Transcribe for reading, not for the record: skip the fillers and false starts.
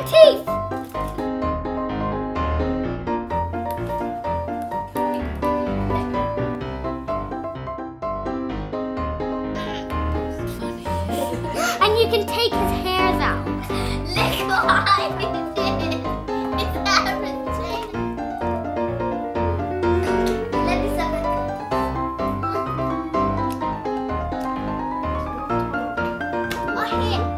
teeth. And you can take his hairs out. Look what I did. It's everything. Let me suck it. Oh, here.